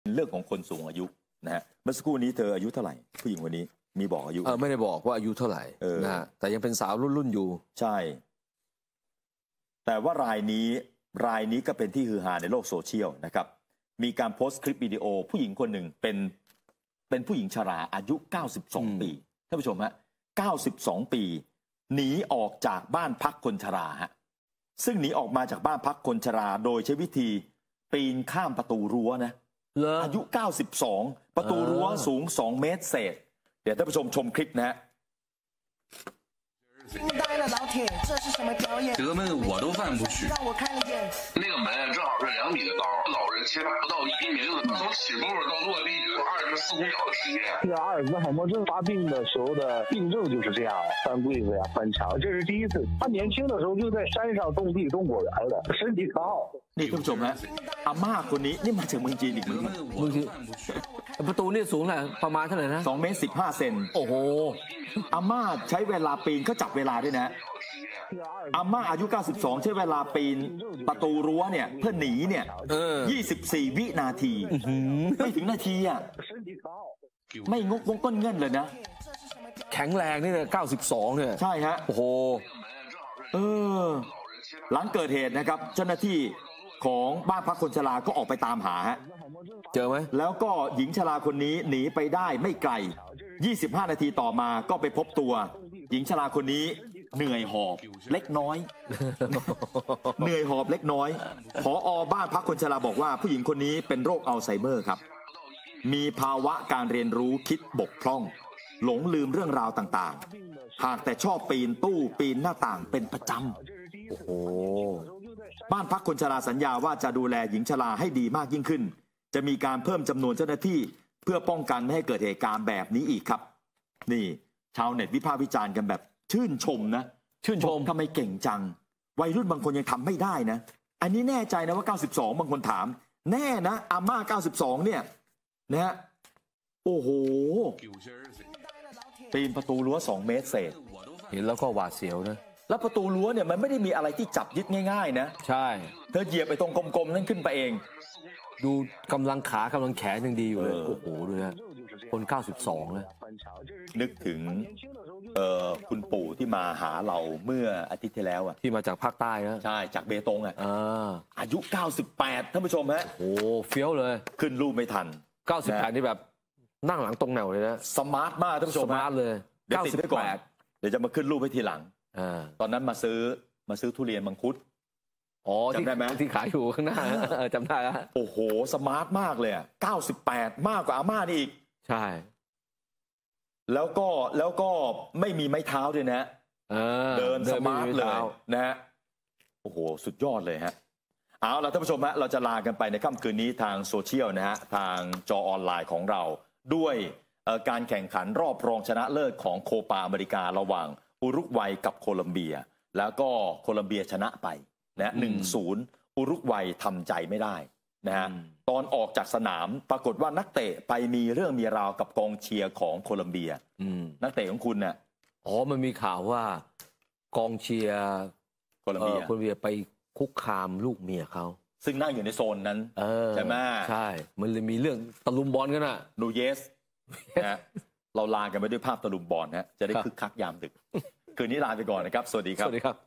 เรื่องของคนสูงอายุนะฮะเมื่อสักครู่นี้เธออายุเท่าไหร่ผู้หญิงคนนี้มีบอกอายุไม่ได้บอกว่าอายุเท่าไหร่นะฮะแต่ยังเป็นสาวรุ่นอยู่ใช่แต่ว่ารายนี้ก็เป็นที่ฮือฮาในโลกโซเชียลนะครับมีการโพสต์คลิปวิดีโอผู้หญิงคนหนึ่งเป็นผู้หญิงชราอายุ92ปีท่านผู้ชมฮะ92ปีหนีออกจากบ้านพักคนชราฮะซึ่งหนีออกมาจากบ้านพักคนชราโดยใช้วิธีปีนข้ามประตูรั้วนะอายุ92ประตูรั้วสูง2 เมตรเศษเดี๋ยวท่านผู้ชมชมคลิปนะฮะ惊呆了，老铁，这是什么表演？ 德们我都犯不去。 让我看了眼， 那个门正好是2米的高，老人切不到1.6米的高，从起步到落地就24公秒的时间。 这个阿尔兹海默症发病的时候的病症就是这样，翻柜子呀、翻墙，这是第一次。他年轻的时候就在山上种地、种果园的，身体可好。 นี่ท่านผู้ชมฮะอาม่าคนนี้นี่มาจากเมืองจีนอีกเหมือนกันประตูนี่สูงแหละประมาณเท่าไหร่นะ 2 เมตร 15 เซนโอ้โหอาม่าใช้เวลาปีนเขาจับเวลาด้วยนะอาม่าอายุ92ใช้เวลาปีนประตูรั้วเนี่ยเพื่อหนีเนี่ย24 วินาทีไม่ถึงนาทีอ่ะไม่งกต้นเงื่อนเลยนะแข็งแรงนี่เนี่ย92เนี่ยใช่ฮะโอ้โหหลังเกิดเหตุนะครับเจ้าหน้าที่ของบ้านพักคนชราก็ออกไปตามหาฮะเจอไหมแล้วก็หญิงชราคนนี้หนีไปได้ไม่ไกล25 นาทีต่อมาก็ไปพบตัวหญิงชราคนนี้เหนื่อยหอบเล็กน้อยเหนื่อยหอบเล็กน้อยผอ.บ้านพักคนชราบอกว่าผู้หญิงคนนี้เป็นโรคอัลไซเมอร์ครับมีภาวะการเรียนรู้คิดบกพร่องหลงลืมเรื่องราวต่างๆหากแต่ชอบปีนตู้ปีนหน้าต่างเป็นประจำโอ้โหบ้านพักคนชราสัญญาว่าจะดูแลหญิงชราให้ดีมากยิ่งขึ้นจะมีการเพิ่มจำนวนเจ้าหน้าที่เพื่อป้องกันไม่ให้เกิดเหตุการณ์แบบนี้อีกครับนี่ชาวเน็ตวิพากษ์วิจารณ์กันแบบชื่นชมนะชื่นชมทำไมเก่งจังวัยรุ่นบางคนยังทำไม่ได้นะอันนี้แน่ใจนะว่า92บางคนถามแน่นะอาม่า92เนี่ยนะฮะโอ้โหปีนประตูรั้ว2 เมตรเศษเห็นแล้วก็หวาดเสียวนะแล้วประตูรั้วเนี่ยมันไม่ได้มีอะไรที่จับยึดง่ายๆนะใช่เธอเหยียบไปตรงกลมๆนั่นขึ้นไปเองดูกำลังขากำลังแขนยังดีอยู่เลยโอ้โหดูนะคน92นะนึกถึงคุณปู่ที่มาหาเราเมื่ออาทิตย์ที่แล้วที่มาจากภาคใต้นะใช่จากเบตงอายุ98ท่านผู้ชมฮะโอ้เฟี้ยวเลยขึ้นรูปไม่ทัน 98นี่แบบนั่งหลังตรงแนวเลยนะสมาร์ทมากท่านผู้ชมสมาร์ทเลย 98เดี๋ยวจะมาขึ้นรูปให้ทีหลังตอนนั้นมาซื้อทุเรียนมังคุดจำได้ไหมที่ขายอยู่ข้างหน้าจำได้แล้วโอ้โหสมาร์ทมากเลย98มากกว่าอาม่านี่อีกใช่แล้วก็ไม่มีไม้เท้าด้วยนะเดินสมาร์ทเลยนะฮะโอ้โหสุดยอดเลยฮะเอาล่ะท่านผู้ชมฮะเราจะลากันไปในค่ำคืนนี้ทางโซเชียลนะฮะทางจอออนไลน์ของเราด้วยการแข่งขันรอบรองชนะเลิศของโคปาอเมริการะหว่างอุรุกวัยกับโคลัมเบียแล้วก็โคลัมเบียชนะไปนะ1-0อุรุกวัยทำใจไม่ได้นะฮะตอนออกจากสนามปรากฏว่านักเตะไปมีเรื่องมีราวกับกองเชียร์ของโคลัมเบียนักเตะของคุณเนี่ยมันมีข่าวว่ากองเชียร์โคลัมเบียไปคุกคามลูกเมียเขาซึ่งนั่งอยู่ในโซนนั้นใช่ไหมใช่มันเลยมีเรื่องตะลุมบอลกันน่ะนูเยสนะเราลากันไปด้วยภาพตะลุมบอลนะจะได้คึกคักยามดึกคืนนี้ลาไปก่อนนะครับสวัสดีครับสวัสดีครับ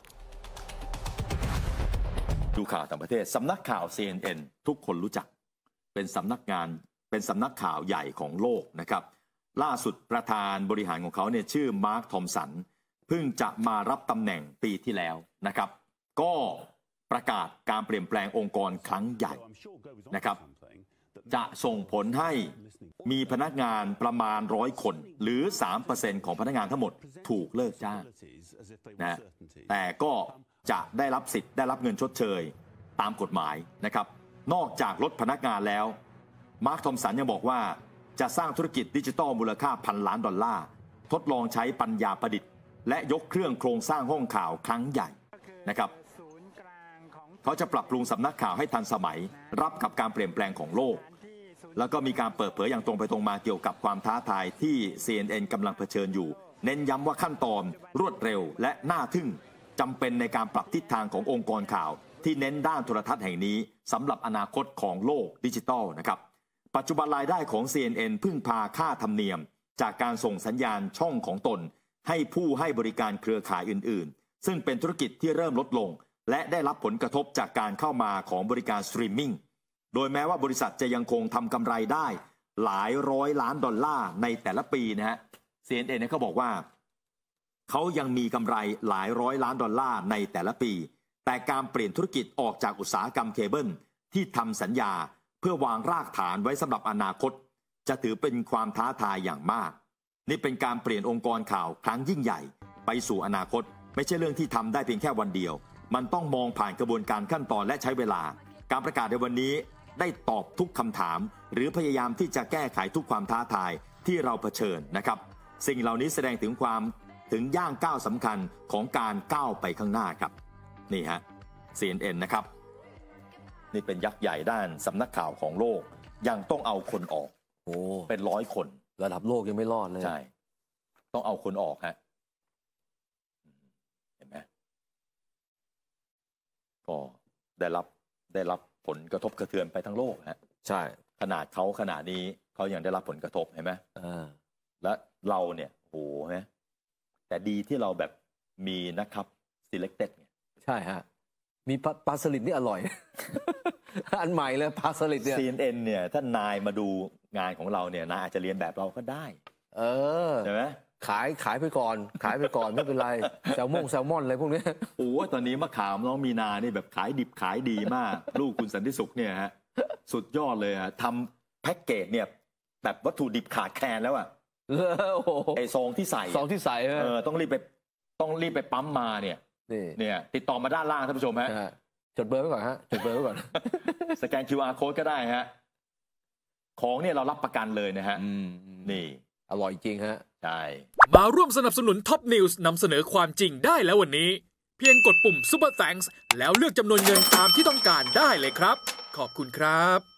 ดูข่าวต่างประเทศสำนักข่าว CNN ทุกคนรู้จักเป็นสำนักข่าวใหญ่ของโลกนะครับล่าสุดประธานบริหารของเขาเนี่ยชื่อมาร์คทอมสันเพิ่งจะมารับตำแหน่งปีที่แล้วนะครับก็ประกาศการเปลี่ยนแปลงองค์กรครั้งใหญ่นะครับจะส่งผลให้มีพนักงานประมาณ100 คนหรือ 3% ของพนักงานทั้งหมดถูกเลิกจ้างนะแต่ก็จะได้รับสิทธิ์ได้รับเงินชดเชยตามกฎหมายนะครับนอกจากลดพนักงานแล้วมาร์คทอมสันยังบอกว่าจะสร้างธุรกิจดิจิทัลมูลค่า$1,000 ล้านทดลองใช้ปัญญาประดิษฐ์และยกเครื่องโครงสร้างห้องข่าวครั้งใหญ่นะครับเขาจะปรับปรุงสำนักข่าวให้ทันสมัยรับกับการเปลี่ยนแปลงของโลกแล้วก็มีการเปิดเผยอย่างตรงไปตรงมาเกี่ยวกับความท้าทายที่ CNN กำลังเผชิญอยู่เน้นย้ำว่าขั้นตอนรวดเร็วและน่าทึ่งจำเป็นในการปรับทิศทางขององค์กรข่าวที่เน้นด้านโทรทัศน์แห่งนี้สำหรับอนาคตของโลกดิจิทัลนะครับปัจจุบันรายได้ของ CNN พึ่งพาค่าธรรมเนียมจากการส่งสัญญาณช่องของตนให้ผู้ให้บริการเครือข่ายอื่นๆซึ่งเป็นธุรกิจที่เริ่มลดลงและได้รับผลกระทบจากการเข้ามาของบริการสตรีมมิ่งโดยแม้ว่าบริษัทจะยังคงทำกำไรได้หลายร้อยล้านดอลลาร์ในแต่ละปีนะฮะ CNN เนี่ยเขาบอกว่าเขายังมีกำไรหลายร้อยล้านดอลลาร์ในแต่ละปีแต่การเปลี่ยนธุรกิจออกจากอุตสาหกรรมเคเบิลที่ทำสัญญาเพื่อวางรากฐานไว้สำหรับอนาคตจะถือเป็นความท้าทายอย่างมากนี่เป็นการเปลี่ยนองค์กรข่าวครั้งยิ่งใหญ่ไปสู่อนาคตไม่ใช่เรื่องที่ทำได้เพียงแค่วันเดียวมันต้องมองผ่านกระบวนการขั้นตอนและใช้เวลาการประกาศในวันนี้ได้ตอบทุกคำถามหรือพยายามที่จะแก้ไขทุกความท้าทายที่เราเผชิญนะครับสิ่งเหล่านี้แสดงถึงย่างก้าวสำคัญของการก้าวไปข้างหน้าครับนี่ฮะ CNN นะครับนี่เป็นยักษ์ใหญ่ด้านสำนักข่าวของโลกยังต้องเอาคนออกโอ้เป็น100 คนระดับโลกยังไม่รอดเลยใช่ต้องเอาคนออกฮะเห็นไหมก็ได้รับผลกระทบกระเทือนไปทั้งโลกฮะใช่ขนาดนี้เขายังได้รับผลกระทบเห็นไหมและเราเนี่ยโหฮะแต่ดีที่เราแบบมีนะครับ selected ไงใช่ฮะมีปลาสลิดนี่อร่อย อันใหม่เลยปลาสลิดเนี่ย CNN เนี่ยถ้านายมาดูงานของเราเนี่ยนายอาจจะเรียนแบบเราก็ได้ใช่ไหมขายไปก่อนไม่เป็นไรแซลมอนอะไรพวกนี้โอ้ตอนนี้มะขามน้องมีนานี่แบบขายดิบขายดีมาก ลูกคุณสันติสุขเนี่ยฮะสุดยอดเลยทำแพ็กเกจเนี่ยแบบวัตถุดิบขาดแคลนแล้วไอซองที่ใส่ต้องรีบไปปั๊มมาเนี่ยติดต่อมาด้านล่างท่านผู้ชมฮะจดเบอร์ไว้ก่อนฮะจดเบอร์ไว้ก่อนสแกน QR code ก็ได้ฮะของเนี่ยเรารับประกันเลยนะฮะนี่อร่อยจริงฮะใช่มาร่วมสนับสนุนท็อปนิวส์นำเสนอความจริงได้แล้ววันนี้เพียงกดปุ่ม Super Thanks แล้วเลือกจำนวนเงินตามที่ต้องการได้เลยครับขอบคุณครับ